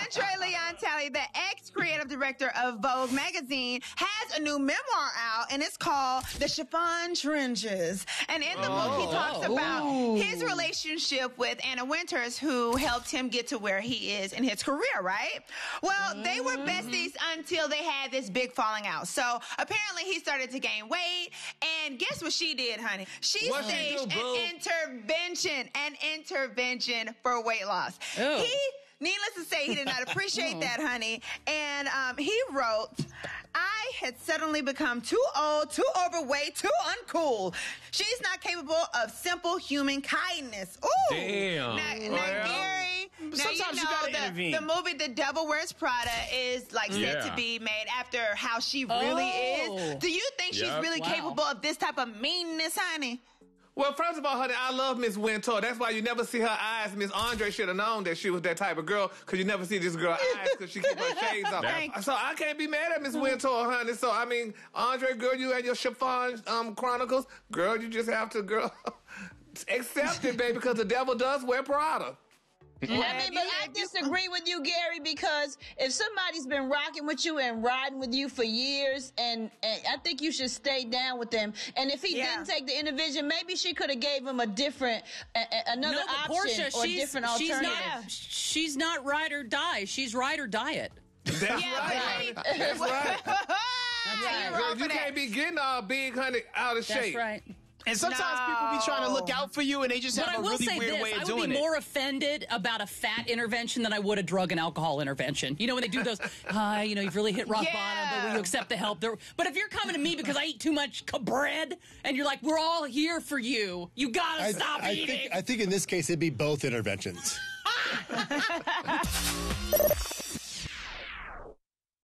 André Leon Talley, the ex-creative director of Vogue magazine, has a new memoir out, and it's called The Chiffon Trenches. And in the book, he talks about his relationship with Anna Wintour, who helped him get to where he is in his career, right? Well, they were besties until they had this big falling out. So apparently he started to gain weight, and guess what she did, honey? She staged an intervention for weight loss. Needless to say, he did not appreciate that, honey. And he wrote, I had suddenly become too old, too overweight, too uncool. She's not capable of simple human kindness. Ooh. Damn. Now, Gary, sometimes you gotta intervene. The movie The Devil Wears Prada is set to be made after how she really is. Do you think she's really capable of this type of meanness, honey? Well, first of all, honey, I love Miss Wintour. That's why you never see her eyes. Miss Andre should have known that she was that type of girl, because you never see this girl's eyes because she keep her shades on. So I can't be mad at Miss Wintour, honey. So, I mean, Andre, girl, you and your Chiffon Chronicles, girl, you just have to, accept it, baby, because the devil does wear Prada. I mean, but I disagree with you, Gary, because if somebody's been rocking with you and riding with you for years, and I think you should stay down with them. And if he didn't take the intervention, maybe she could have gave him a different, another option Portia, or a different alternative. She's not ride or die. She's ride or diet. That's right. That's right. Girl, you can't be getting all big, honey, out of shape. That's right. And sometimes people be trying to look out for you, and they just have a really weird way of doing it. I would be more offended about a fat intervention than I would a drug and alcohol intervention. You know, when they do those, you've really hit rock bottom, but will you accept the help? But if you're coming to me because I eat too much bread, and you're like, we're all here for you, you gotta stop eating. I think in this case, it'd be both interventions.